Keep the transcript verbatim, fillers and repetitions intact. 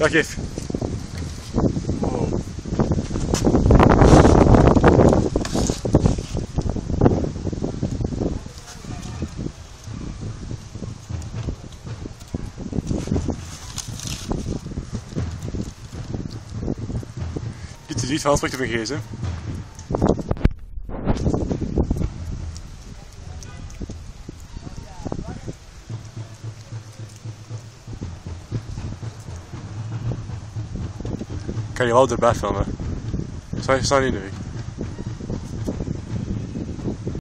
Dag Gif. Oh. Iets te ziet van terug te vergezen. Ik kan je wel erbij filmen. Sta je staan in de weg.